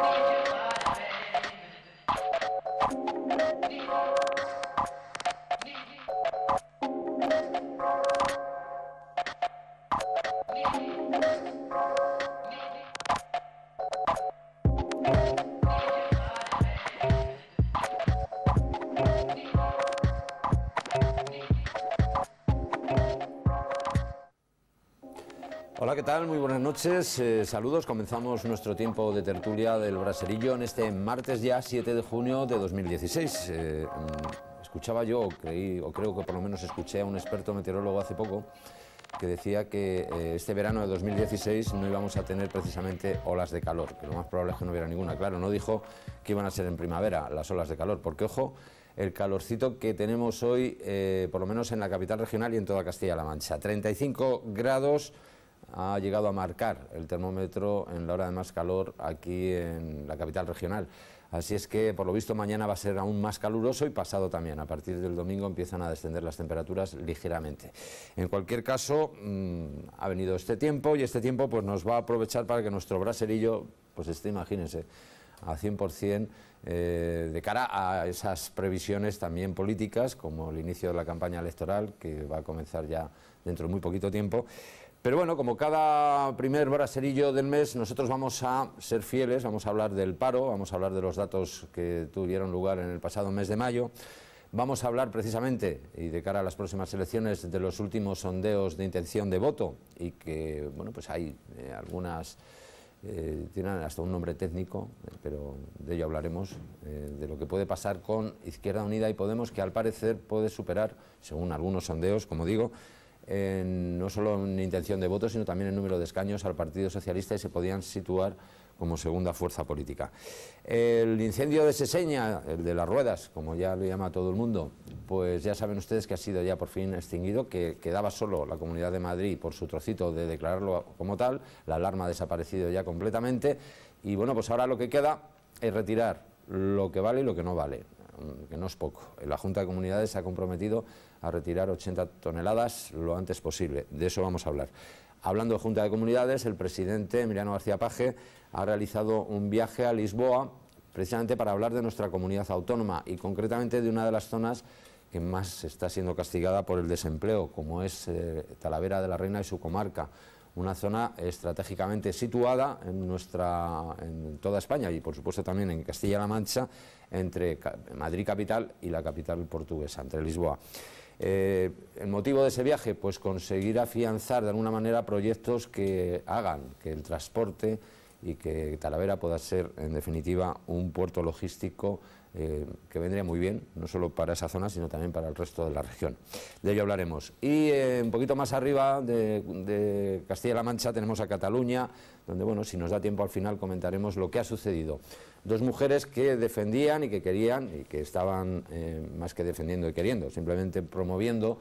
Hola, ¿qué tal? Muy buenas noches, saludos. Comenzamos nuestro tiempo de tertulia del Braserillo en este martes ya 7 de junio de 2016. Escuchaba yo, o creo que por lo menos escuché a un experto meteorólogo hace poco, que decía que este verano de 2016 no íbamos a tener precisamente olas de calor, que lo más probable es que no hubiera ninguna. Claro, no dijo que iban a ser en primavera las olas de calor, porque ojo, el calorcito que tenemos hoy, por lo menos en la capital regional y en toda Castilla-La Mancha. 35 grados ha llegado a marcar el termómetro en la hora de más calor aquí en la capital regional. Así es que, por lo visto, mañana va a ser aún más caluroso y pasado también. A partir del domingo empiezan a descender las temperaturas ligeramente. En cualquier caso, ha venido este tiempo y este tiempo pues, nos va a aprovechar para que nuestro braserillo pues esté, imagínense, a 100% de cara a esas previsiones también políticas, como el inicio de la campaña electoral, que va a comenzar ya dentro de muy poquito tiempo. Pero bueno, como cada primer braserillo del mes, nosotros vamos a ser fieles, vamos a hablar del paro, vamos a hablar de los datos que tuvieron lugar en el pasado mes de mayo, vamos a hablar precisamente, y de cara a las próximas elecciones, de los últimos sondeos de intención de voto, y que, bueno, pues hay algunas, tienen hasta un nombre técnico, pero de ello hablaremos, de lo que puede pasar con Izquierda Unida y Podemos, que al parecer puede superar, según algunos sondeos, como digo, no solo en intención de voto, sino también en número de escaños al Partido Socialista, y se podían situar como segunda fuerza política. El incendio de Seseña, el de las ruedas, como ya lo llama todo el mundo, pues ya saben ustedes que ha sido ya por fin extinguido, que quedaba solo la Comunidad de Madrid por su trocito de declararlo como tal. La alarma ha desaparecido ya completamente y bueno, pues ahora lo que queda es retirar lo que vale y lo que no vale, que no es poco. La Junta de Comunidades se ha comprometido a retirar 80 toneladas lo antes posible. De eso vamos a hablar. Hablando de Junta de Comunidades, el presidente Emiliano García Paje ha realizado un viaje a Lisboa precisamente para hablar de nuestra comunidad autónoma y concretamente de una de las zonas que más está siendo castigada por el desempleo, como es Talavera de la Reina y su comarca. Una zona estratégicamente situada en toda España y por supuesto también en Castilla-La Mancha, entre Madrid capital y la capital portuguesa, entre Lisboa. El motivo de ese viaje, pues conseguir afianzar de alguna manera proyectos que hagan que el transporte y que Talavera pueda ser en definitiva un puerto logístico que vendría muy bien, no solo para esa zona, sino también para el resto de la región. De ello hablaremos. Y un poquito más arriba de Castilla-La Mancha tenemos a Cataluña, donde, bueno, si nos da tiempo al final comentaremos lo que ha sucedido. Dos mujeres que defendían y que querían, y que estaban más que defendiendo y queriendo, simplemente promoviendo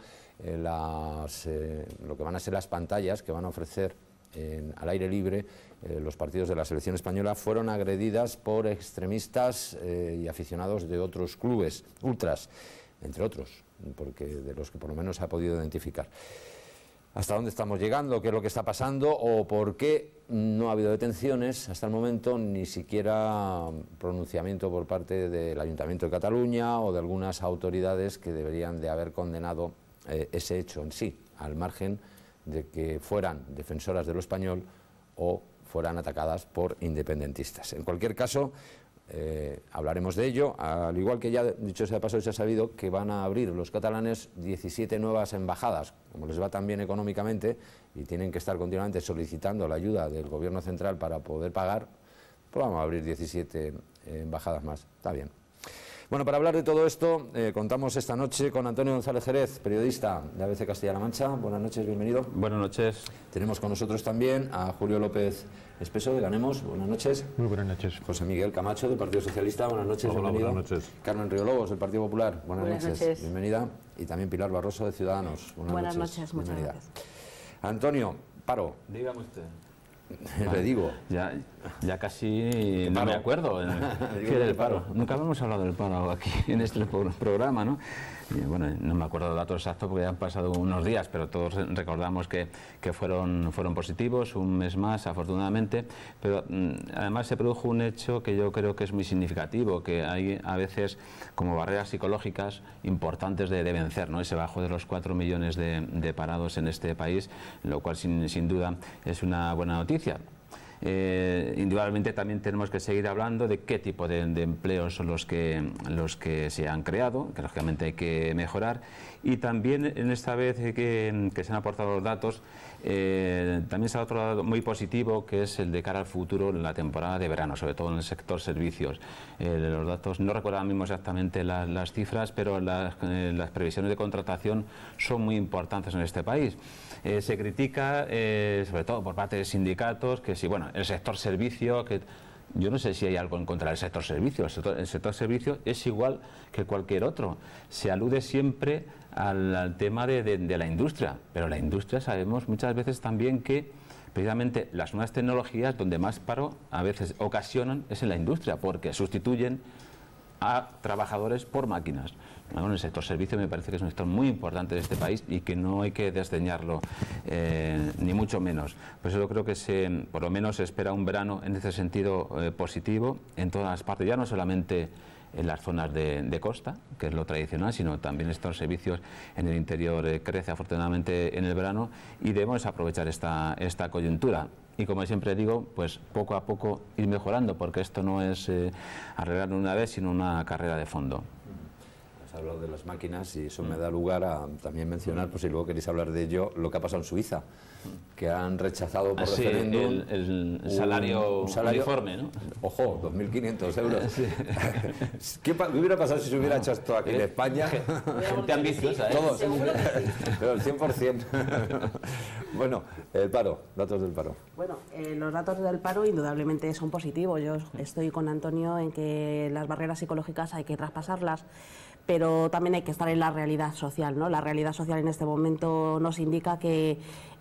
lo que van a ser las pantallas que van a ofrecer al aire libre los partidos de la selección española, fueron agredidas por extremistas y aficionados de otros clubes, ultras, entre otros, porque de los que por lo menos se ha podido identificar. ¿Hasta dónde estamos llegando? ¿Qué es lo que está pasando? ¿O por qué no ha habido detenciones hasta el momento, ni siquiera pronunciamiento por parte del Ayuntamiento de Cataluña o de algunas autoridades que deberían de haber condenado ese hecho en sí, al margen de que fueran defensoras de lo español o fueran atacadas por independentistas? En cualquier caso, hablaremos de ello, al igual que ya, dicho sea de paso, se ha sabido que van a abrir los catalanes 17 nuevas embajadas. Como les va tan bien económicamente y tienen que estar continuamente solicitando la ayuda del gobierno central para poder pagar, pues vamos a abrir 17 embajadas más. Está bien. Bueno, para hablar de todo esto, contamos esta noche con Antonio González Jerez, periodista de ABC Castilla-La Mancha. Buenas noches, bienvenido. Buenas noches. Tenemos con nosotros también a Julio López Espeso, de Ganemos. Buenas noches. Muy buenas noches. José Miguel Camacho, del Partido Socialista. Buenas noches, Hola, bienvenido. buenas noches. Carmen Riolobos, del Partido Popular. Buenas noches, bienvenida. Y también Pilar Barroso, de Ciudadanos. Buenas noches, muchas bienvenida. gracias. Antonio, paro. Dígame usted. le digo. Ya casi no me acuerdo. ¿Qué del paro? Nunca hemos hablado del paro aquí en este programa, ¿no? Y bueno, no me acuerdo del dato exacto porque ya han pasado unos días, pero todos recordamos que fueron positivos, un mes más, afortunadamente. Pero además se produjo un hecho que yo creo que es muy significativo, que hay a veces como barreras psicológicas importantes de vencer, ¿no? Ese bajo de los 4 millones de parados en este país, lo cual sin duda es una buena noticia. Indudablemente también tenemos que seguir hablando de qué tipo de empleos son los que se han creado, que lógicamente hay que mejorar, y también en esta vez que se han aportado los datos, también se ha otro lado muy positivo, que es el de cara al futuro en la temporada de verano, sobre todo en el sector servicios. Los datos, no recuerdo ahora mismo exactamente las cifras, pero las previsiones de contratación son muy importantes en este país. Se critica, sobre todo por parte de sindicatos, que si, bueno, el sector servicio, que yo no sé si hay algo en contra del sector servicio. El sector servicio es igual que cualquier otro. Se alude siempre al tema de la industria, pero la industria sabemos muchas veces también que precisamente las nuevas tecnologías donde más paro a veces ocasionan es en la industria, porque sustituyen a trabajadores por máquinas. Bueno, el sector servicio me parece que es un sector muy importante de este país y que no hay que desdeñarlo, ni mucho menos. Por eso yo creo que por lo menos se espera un verano en ese sentido positivo en todas las partes, ya no solamente en las zonas de costa, que es lo tradicional, sino también estos servicios en el interior crece afortunadamente en el verano y debemos aprovechar esta coyuntura. Y como siempre digo, pues poco a poco ir mejorando, porque esto no es arreglarlo una vez, sino una carrera de fondo. Has hablado de las máquinas y eso me da lugar a también mencionar, pues si luego queréis hablar de ello, lo que ha pasado en Suiza, que han rechazado por referéndum el salario uniforme, ¿no? Ojo, 2.500 euros. Sí. ¿Qué hubiera pasado si se hubiera hecho esto aquí en España? Gente ambiciosa, ¿eh? Todos, pero el 100%. Bueno, el paro, datos del paro. Bueno, los datos del paro indudablemente son positivos. Yo estoy con Antonio en que las barreras psicológicas hay que traspasarlas, pero también hay que estar en la realidad social, ¿no? La realidad social en este momento nos indica que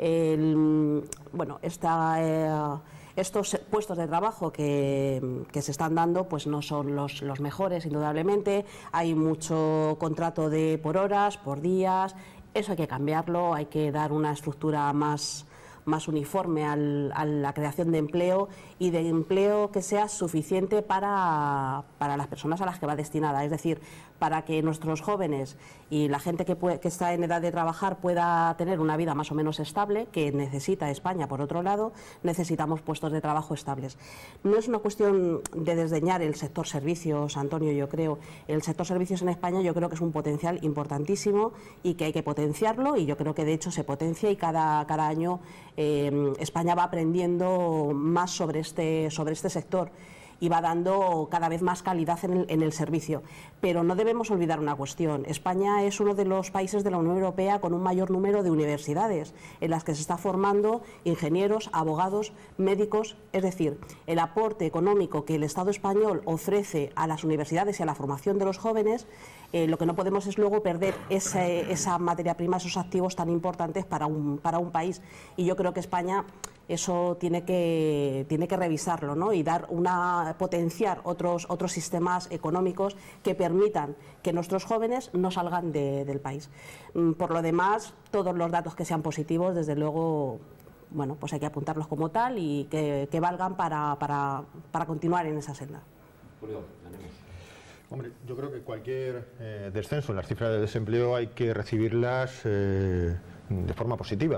estos puestos de trabajo que se están dando pues no son los mejores, indudablemente. Hay mucho contrato por horas, por días. Eso hay que cambiarlo, hay que dar una estructura más uniforme a la creación de empleo y de empleo que sea suficiente para las personas a las que va destinada. Es decir, para que nuestros jóvenes y la gente que está en edad de trabajar pueda tener una vida más o menos estable, que necesita España. Por otro lado, necesitamos puestos de trabajo estables. No es una cuestión de desdeñar el sector servicios, Antonio, yo creo. El sector servicios en España yo creo que es un potencial importantísimo y que hay que potenciarlo, y yo creo que de hecho se potencia y cada año España va aprendiendo más sobre este sector y va dando cada vez más calidad en el servicio. Pero no debemos olvidar una cuestión. España es uno de los países de la Unión Europea con un mayor número de universidades en las que se está formando ingenieros, abogados, médicos. Es decir, el aporte económico que el Estado español ofrece a las universidades y a la formación de los jóvenes, lo que no podemos es luego perder esa materia prima, esos activos tan importantes para un país. Y yo creo que España eso tiene que revisarlo, ¿no? Y potenciar otros sistemas económicos que permitan que nuestros jóvenes no salgan del país. Por lo demás, todos los datos que sean positivos, desde luego, bueno, pues hay que apuntarlos como tal y que valgan para continuar en esa senda. Julio, hombre, yo creo que cualquier descenso en las cifras de desempleo hay que recibirlas de forma positiva.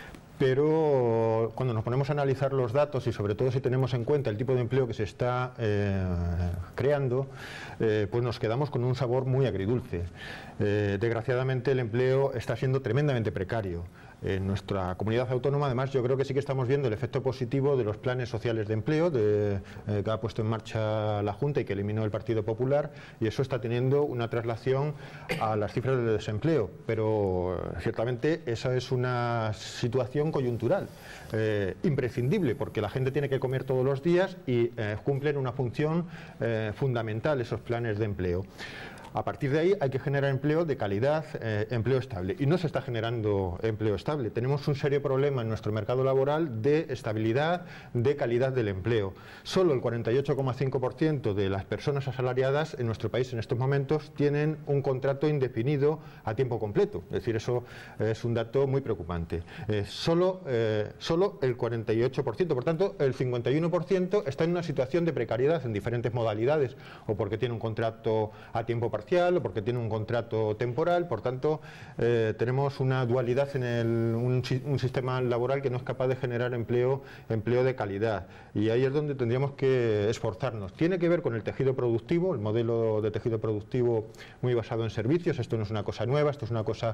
Pero cuando nos ponemos a analizar los datos y sobre todo si tenemos en cuenta el tipo de empleo que se está creando, pues nos quedamos con un sabor muy agridulce. Desgraciadamente el empleo está siendo tremendamente precario. En nuestra comunidad autónoma, además, yo creo que sí que estamos viendo el efecto positivo de los planes sociales de empleo que ha puesto en marcha la Junta y que eliminó el Partido Popular, y eso está teniendo una traslación a las cifras de desempleo. Pero ciertamente esa es una situación coyuntural, imprescindible, porque la gente tiene que comer todos los días y cumplen una función fundamental esos planes de empleo. A partir de ahí hay que generar empleo de calidad, empleo estable. Y no se está generando empleo estable. Tenemos un serio problema en nuestro mercado laboral de estabilidad, de calidad del empleo. Solo el 48,5% de las personas asalariadas en nuestro país en estos momentos tienen un contrato indefinido a tiempo completo. Es decir, eso es un dato muy preocupante. Solo el 48%, por tanto, el 51% está en una situación de precariedad en diferentes modalidades, o porque tiene un contrato a tiempo parcial, o porque tiene un contrato temporal. Por tanto, tenemos una dualidad en un sistema laboral que no es capaz de generar empleo de calidad, y ahí es donde tendríamos que esforzarnos. Tiene que ver con el tejido productivo, el modelo de tejido productivo muy basado en servicios. Esto no es una cosa nueva, esto es una cosa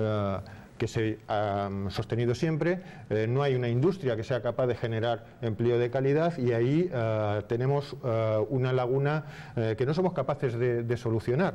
que se ha sostenido siempre. No hay una industria que sea capaz de generar empleo de calidad, y ahí tenemos una laguna que no somos capaces de solucionar.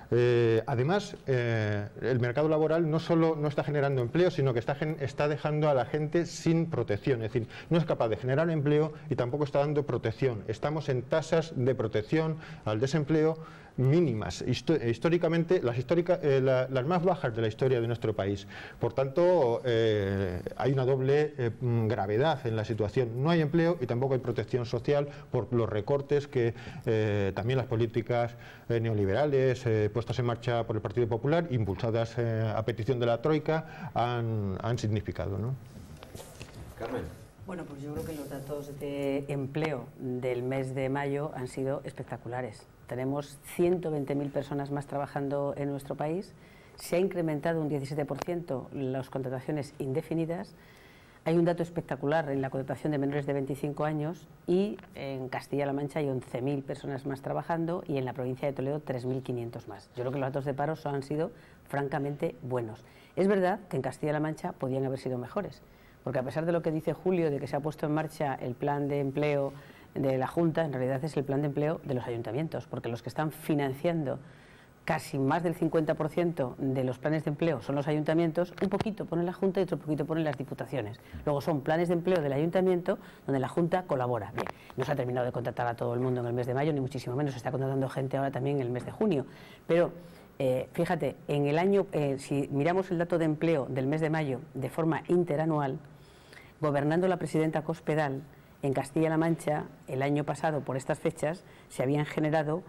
Además, el mercado laboral no solo no está generando empleo, sino que está dejando a la gente sin protección. Es decir, no es capaz de generar empleo y tampoco está dando protección. Estamos en tasas de protección al desempleo mínimas, históricamente las más bajas de la historia de nuestro país. Por tanto, hay una doble gravedad en la situación. No hay empleo y tampoco hay protección social por los recortes que también las políticas neoliberales puestas en marcha por el Partido Popular, impulsadas a petición de la Troika, han significado, ¿no? Carmen. Bueno, pues yo creo que los datos de empleo del mes de mayo han sido espectaculares. Tenemos 120.000 personas más trabajando en nuestro país. Se ha incrementado un 17% las contrataciones indefinidas. Hay un dato espectacular en la contratación de menores de 25 años y en Castilla-La Mancha hay 11.000 personas más trabajando y en la provincia de Toledo 3.500 más. Yo creo que los datos de paro han sido francamente buenos. Es verdad que en Castilla-La Mancha podían haber sido mejores, porque a pesar de lo que dice Julio, de que se ha puesto en marcha el plan de empleo de la Junta, en realidad es el plan de empleo de los ayuntamientos, porque los que están financiando casi más del 50% de los planes de empleo son los ayuntamientos. Un poquito pone la Junta y otro poquito ponen las diputaciones. Luego son planes de empleo del ayuntamiento donde la Junta colabora. Bien, no se ha terminado de contratar a todo el mundo en el mes de mayo, ni muchísimo menos, se está contratando gente ahora también en el mes de junio. Pero fíjate, en el año, si miramos el dato de empleo del mes de mayo de forma interanual, gobernando la presidenta Cospedal, en Castilla-La Mancha, el año pasado, por estas fechas, se habían generado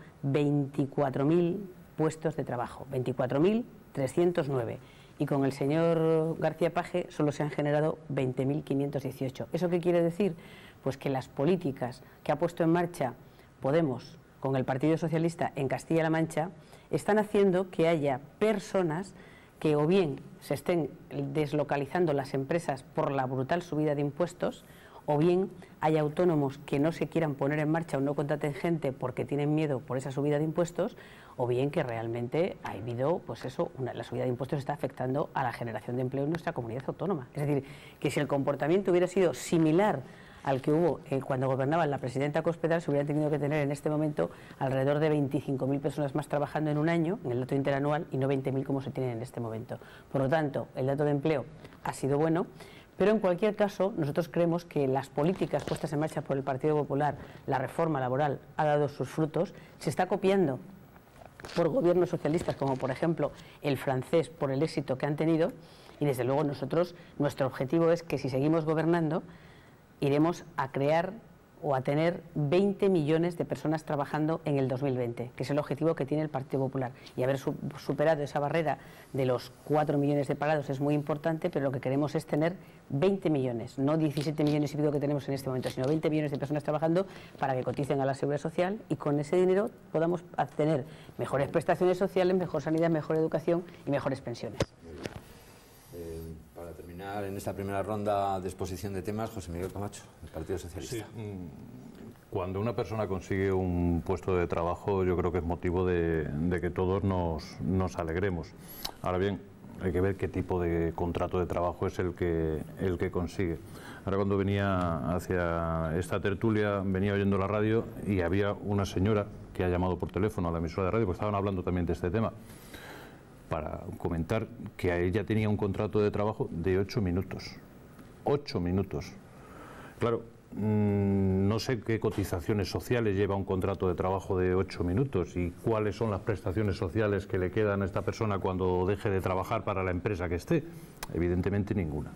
24.000 puestos de trabajo, 24.309. Y con el señor García Page solo se han generado 20.518. ¿Eso qué quiere decir? Pues que las políticas que ha puesto en marcha Podemos con el Partido Socialista en Castilla-La Mancha están haciendo que haya personas que o bien se estén deslocalizando las empresas por la brutal subida de impuestos, o bien hay autónomos que no se quieran poner en marcha o no contraten gente porque tienen miedo por esa subida de impuestos, o bien que realmente ha habido, pues eso, la subida de impuestos está afectando a la generación de empleo en nuestra comunidad autónoma. Es decir, que si el comportamiento hubiera sido similar al que hubo cuando gobernaba la presidenta Cospedal, se hubieran tenido que tener en este momento alrededor de 25.000 personas más trabajando en un año, en el dato interanual, y no 20.000 como se tienen en este momento. Por lo tanto, el dato de empleo ha sido bueno, pero en cualquier caso nosotros creemos que las políticas puestas en marcha por el Partido Popular, la reforma laboral, ha dado sus frutos. Se está copiando por gobiernos socialistas, como por ejemplo el francés, por el éxito que han tenido, y desde luego nosotros, nuestro objetivo es que si seguimos gobernando, iremos a crear o a tener 20 millones de personas trabajando en el 2020, que es el objetivo que tiene el Partido Popular. Y haber superado esa barrera de los 4 millones de parados es muy importante, pero lo que queremos es tener 20 millones, no 17 millones y pico que tenemos en este momento, sino 20 millones de personas trabajando para que coticen a la Seguridad Social y con ese dinero podamos obtener mejores prestaciones sociales, mejor sanidad, mejor educación y mejores pensiones. Para terminar en esta primera ronda de exposición de temas, José Miguel Camacho, del Partido Socialista. Sí, cuando una persona consigue un puesto de trabajo, yo creo que es motivo de que todos nos alegremos. Ahora bien, hay que ver qué tipo de contrato de trabajo es el que consigue. Ahora, cuando venía hacia esta tertulia, venía oyendo la radio y había una señora que ha llamado por teléfono a la emisora de radio, porque estaban hablando también de este tema, para comentar que a ella tenía un contrato de trabajo de 8 minutos. 8 minutos. Claro, no sé qué cotizaciones sociales lleva un contrato de trabajo de 8 minutos y cuáles son las prestaciones sociales que le quedan a esta persona cuando deje de trabajar para la empresa que esté. Evidentemente ninguna.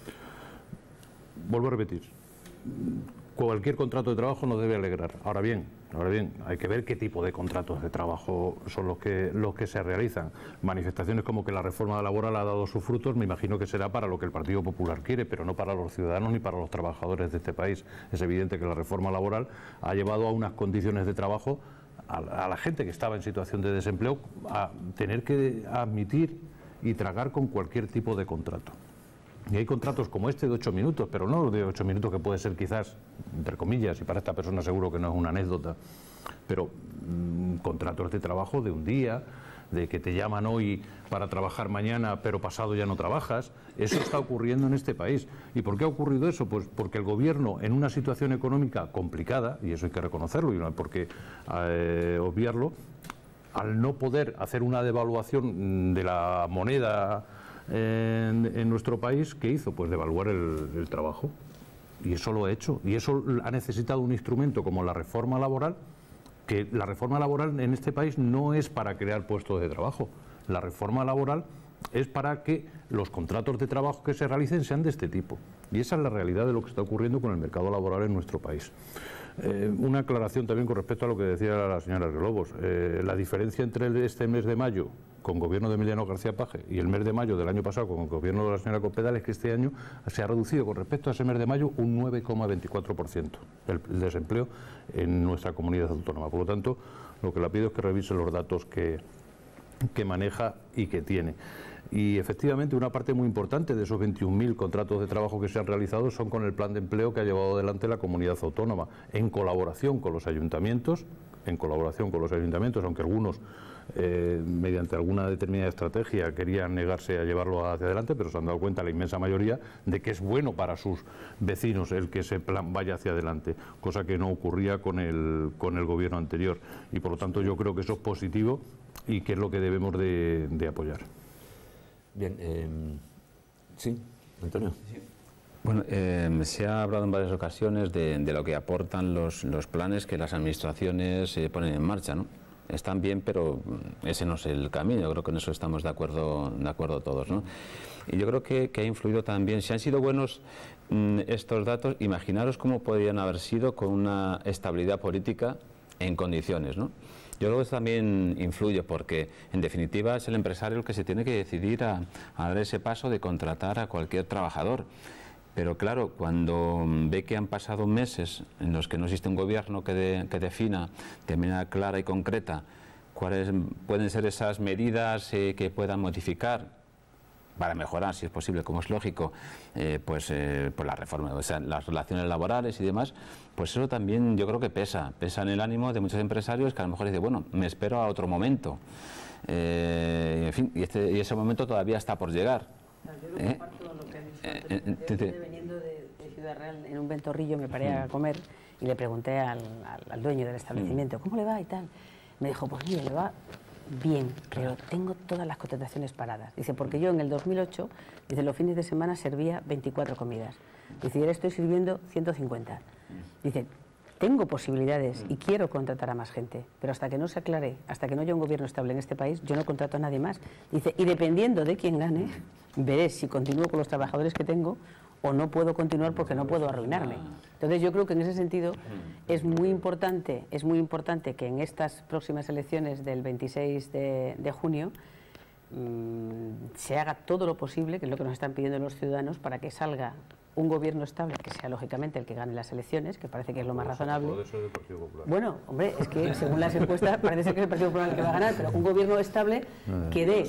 Vuelvo a repetir, cualquier contrato de trabajo nos debe alegrar. Ahora bien, hay que ver qué tipo de contratos de trabajo son los que se realizan. Manifestaciones como que la reforma laboral ha dado sus frutos, me imagino que será para lo que el Partido Popular quiere, pero no para los ciudadanos ni para los trabajadores de este país. Es evidente que la reforma laboral ha llevado a unas condiciones de trabajo a la gente que estaba en situación de desempleo a tener que admitir y tragar con cualquier tipo de contrato. Y hay contratos como este de 8 minutos, pero no de 8 minutos que puede ser quizás, entre comillas, y para esta persona seguro que no es una anécdota, pero contratos de trabajo de un día, de que te llaman hoy para trabajar mañana, pero pasado ya no trabajas. Eso está ocurriendo en este país. ¿Y por qué ha ocurrido eso? Pues porque el gobierno, en una situación económica complicada, y eso hay que reconocerlo, y no hay por qué obviarlo, al no poder hacer una devaluación de la moneda en nuestro país, ¿qué hizo? Pues devaluar el trabajo. Y eso lo ha hecho. Y eso ha necesitado un instrumento como la reforma laboral, que la reforma laboral en este país no es para crear puestos de trabajo. La reforma laboral es para que los contratos de trabajo que se realicen sean de este tipo. Y esa es la realidad de lo que está ocurriendo con el mercado laboral en nuestro país. Una aclaración también con respecto a lo que decía la señora Relobos. La diferencia entre este mes de mayo con gobierno de Emiliano García Paje y el mes de mayo del año pasado con el gobierno de la señora Cospedal es que este año se ha reducido con respecto a ese mes de mayo un 9,24% el desempleo en nuestra comunidad autónoma. Por lo tanto, lo que le pido es que revise los datos que maneja y que tiene. Y efectivamente una parte muy importante de esos 21.000 contratos de trabajo que se han realizado son con el plan de empleo que ha llevado adelante la comunidad autónoma, en colaboración con los ayuntamientos, aunque algunos mediante alguna determinada estrategia querían negarse a llevarlo hacia adelante, pero se han dado cuenta la inmensa mayoría de que es bueno para sus vecinos el que ese plan vaya hacia adelante, cosa que no ocurría con el gobierno anterior. Y por lo tanto yo creo que eso es positivo y que es lo que debemos de apoyar. Bien, sí, Antonio. Bueno, se ha hablado en varias ocasiones de lo que aportan los planes que las administraciones ponen en marcha, ¿no? Están bien, pero ese no es el camino. Yo creo que en eso estamos de acuerdo todos, ¿no? Y yo creo que ha influido también. Si han sido buenos estos datos, imaginaros cómo podrían haber sido con una estabilidad política en condiciones, ¿no? Yo creo que eso también influye porque, en definitiva, es el empresario el que se tiene que decidir a dar ese paso de contratar a cualquier trabajador. Pero claro, cuando ve que han pasado meses en los que no existe un gobierno que defina de manera clara y concreta cuáles pueden ser esas medidas que puedan modificar para mejorar, si es posible, como es lógico, pues la reforma, o sea, las relaciones laborales y demás, pues eso también yo creo que pesa en el ánimo de muchos empresarios que a lo mejor dicen, bueno, me espero a otro momento. En fin, y ese momento todavía está por llegar. Yo no comparto lo que ha dicho antes. Veniendo de Ciudad Real, en un ventorrillo me paré a comer y le pregunté al dueño del establecimiento, ¿cómo le va y tal? Me dijo, pues mire, le va bien, pero tengo todas las contrataciones paradas. Dice, porque yo en el 2008, dice, los fines de semana servía 24 comidas. Dice, y ahora estoy sirviendo 150. Dice, tengo posibilidades y quiero contratar a más gente, pero hasta que no se aclare, hasta que no haya un gobierno estable en este país, yo no contrato a nadie más. Dice, y dependiendo de quién gane, veré si continúo con los trabajadores que tengo o no puedo continuar porque no puedo arruinarme. Entonces yo creo que en ese sentido es muy importante que en estas próximas elecciones del 26 de junio se haga todo lo posible, que es lo que nos están pidiendo los ciudadanos, para que salga un gobierno estable, que sea lógicamente el que gane las elecciones, que parece que es lo más razonable. Bueno, hombre, es que según las encuestas parece ser que es el Partido Popular el que va a ganar, pero un gobierno estable que dé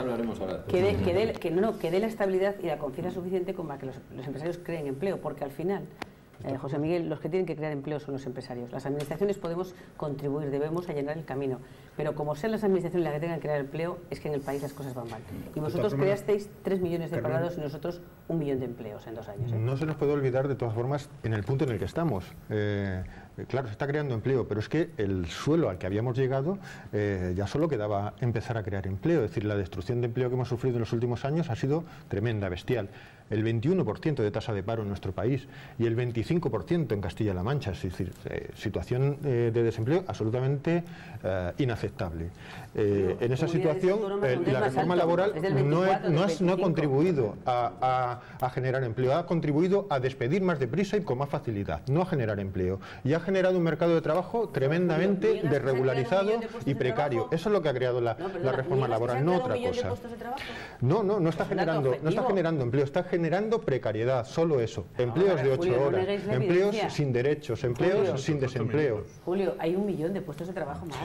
la estabilidad y la confianza suficiente como para que los empresarios creen empleo, porque al final, José Miguel, los que tienen que crear empleo son los empresarios. Las administraciones podemos contribuir, debemos allanar el camino, pero como sean las administraciones las que tengan que crear empleo, es que en el país las cosas van mal. Y vosotros creasteis 3 millones de parados y nosotros 1 millón de empleos en 2 años. No se nos puede olvidar, de todas formas, en el punto en el que estamos. Claro, se está creando empleo, pero es que el suelo al que habíamos llegado ya solo quedaba empezar a crear empleo. Es decir, la destrucción de empleo que hemos sufrido en los últimos años ha sido tremenda, bestial. El 21% de tasa de paro en nuestro país y el 25% en Castilla-La Mancha. Es decir, situación de desempleo absolutamente inaceptable. En esa situación, la reforma laboral no ha contribuido a generar empleo, ha contribuido a despedir más deprisa y con más facilidad, no a generar empleo. Y ha generado un mercado de trabajo tremendamente desregularizado y precario. Eso es lo que ha creado la reforma laboral, no otra cosa. No está generando empleo, está generando precariedad, solo eso. Empleos de 8 horas, empleos sin derechos, empleos sin desempleo. Julio, hay 1 millón de puestos de trabajo más.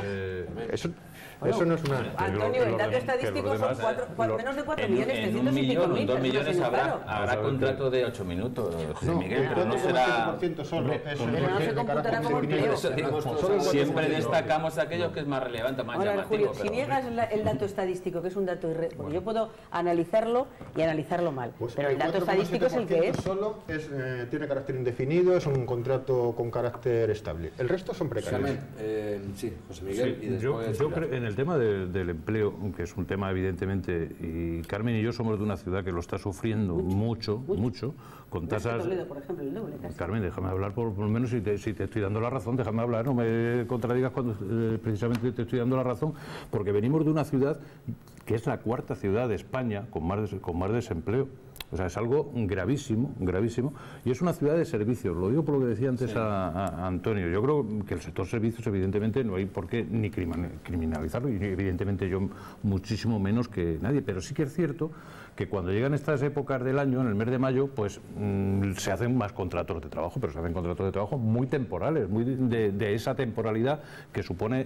Eso no es una... Antonio, el dato estadístico son menos de 4 millones, en 1 millón, en 2 millones habrá contrato de 8 minutos, José Miguel, pero no será... Solo, pero no se computará como empleo. Siempre destacamos aquello que es más relevante, más ahora, llamativo. Julio, si niegas el dato estadístico, que es un dato porque yo puedo analizarlo y analizarlo mal, pero el dato estadístico es el que es. Solo tiene carácter indefinido, es un contrato con carácter estable. El resto son precarios. Sí, José Miguel. Sí, yo creo en el tema del empleo, que es un tema evidentemente, y Carmen y yo somos de una ciudad que lo está sufriendo mucho, con tasas... Toledo, por ejemplo, el doble casi. Carmen, déjame hablar por lo menos, si te estoy dando la razón, déjame hablar, no me contradigas cuando precisamente te estoy dando la razón, porque venimos de una ciudad que es la 4ª ciudad de España con más desempleo. O sea, es algo gravísimo, y es una ciudad de servicios. Lo digo por lo que decía antes a Antonio. Yo creo que el sector servicios, evidentemente, no hay por qué ni criminalizarlo, y evidentemente yo muchísimo menos que nadie, pero sí que es cierto que cuando llegan estas épocas del año, en el mes de mayo, pues se hacen más contratos de trabajo, pero se hacen contratos de trabajo muy temporales, muy de esa temporalidad que supone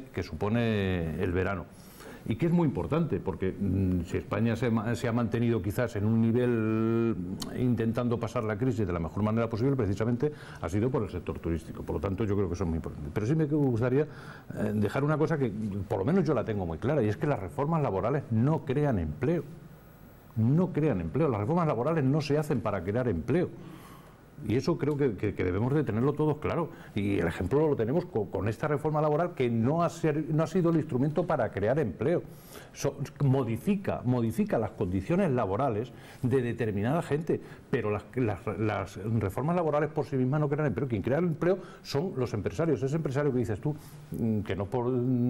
el verano. Y que es muy importante, porque si España se ha mantenido quizás en un nivel intentando pasar la crisis de la mejor manera posible, precisamente ha sido por el sector turístico. Por lo tanto, yo creo que eso es muy importante. Pero sí me gustaría dejar una cosa que por lo menos yo la tengo muy clara, y es que las reformas laborales no crean empleo. No crean empleo. Las reformas laborales no se hacen para crear empleo. Y eso creo que debemos de tenerlo todos claro. Y el ejemplo lo tenemos con esta reforma laboral, que no ha sido el instrumento para crear empleo. Modifica las condiciones laborales de determinada gente, pero las reformas laborales por sí mismas no crean empleo. Quien crea el empleo son los empresarios. Ese empresario que dices tú, que no por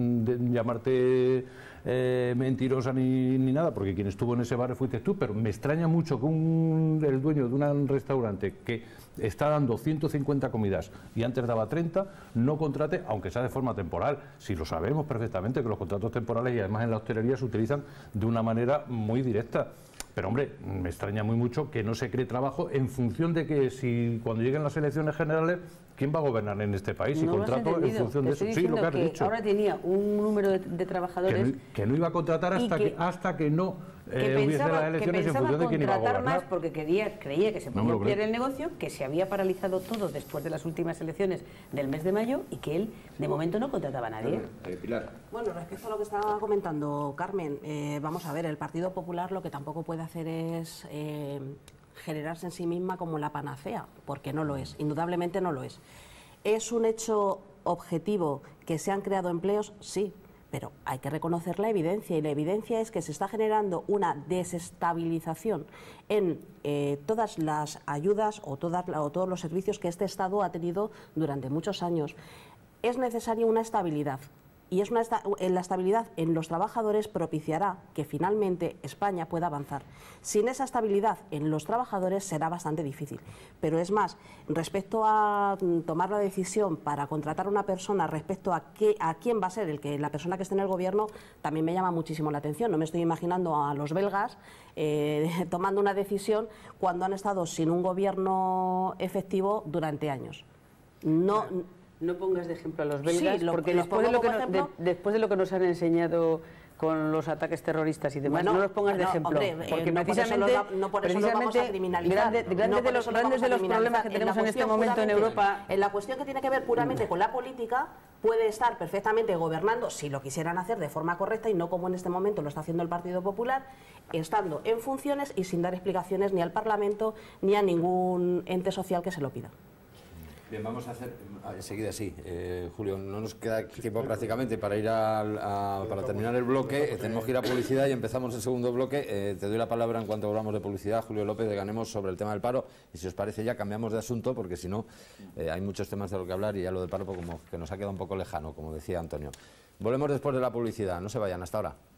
llamarte mentirosa ni nada, porque quien estuvo en ese bar fuiste tú, pero me extraña mucho que el dueño de un restaurante que está dando 150 comidas y antes daba 30, no contrate, aunque sea de forma temporal. Si lo sabemos perfectamente, que los contratos temporales, y además en la hostelería, se utilizan de una manera muy directa. Pero hombre, me extraña muy mucho que no se cree trabajo en función de que si cuando lleguen las elecciones generales, ¿quién va a gobernar en este país? Y contrato en función de eso. Sí, lo que has dicho. Ahora tenía un número de trabajadores que no iba a contratar hasta que no hubiese las elecciones en función de quién iba a gobernar. Más porque creía que se podía ampliar el negocio, que se había paralizado todo después de las últimas elecciones del mes de mayo y que él de momento no contrataba a nadie. Pilar. Bueno, respecto a lo que estaba comentando Carmen, vamos a ver, el Partido Popular lo que tampoco puede hacer es generarse en sí misma como la panacea, porque no lo es, indudablemente no lo es. ¿Es un hecho objetivo que se han creado empleos? Sí, pero hay que reconocer la evidencia, y la evidencia es que se está generando una desestabilización en todas las ayudas o todos los servicios que este Estado ha tenido durante muchos años. Es necesaria una estabilidad. Y la estabilidad en los trabajadores propiciará que finalmente España pueda avanzar. Sin esa estabilidad en los trabajadores será bastante difícil. Pero es más, respecto a tomar la decisión para contratar a una persona, respecto a quién va a ser la persona que esté en el gobierno, también me llama muchísimo la atención. No me estoy imaginando a los belgas tomando una decisión cuando han estado sin un gobierno efectivo durante años. No pongas de ejemplo a los belgas, sí, porque después de lo que nos han enseñado con los ataques terroristas y demás, no los pongas de ejemplo. Hombre, porque no por eso lo vamos a criminalizar. Grandes de los problemas que tenemos en este momento en Europa. En la cuestión que tiene que ver puramente con la política, puede estar perfectamente gobernando, si lo quisieran hacer de forma correcta y no como en este momento lo está haciendo el Partido Popular, estando en funciones y sin dar explicaciones ni al Parlamento ni a ningún ente social que se lo pida. Bien, vamos a hacer enseguida sí. Julio, no nos queda tiempo prácticamente para ir para terminar el bloque. Tenemos que ir a publicidad y empezamos el segundo bloque. Te doy la palabra en cuanto hablamos de publicidad, Julio López, de Ganemos, sobre el tema del paro. Y si os parece ya cambiamos de asunto, porque si no hay muchos temas de lo que hablar y ya lo del paro pues, como que nos ha quedado un poco lejano, como decía Antonio. Volvemos después de la publicidad. No se vayan, hasta ahora.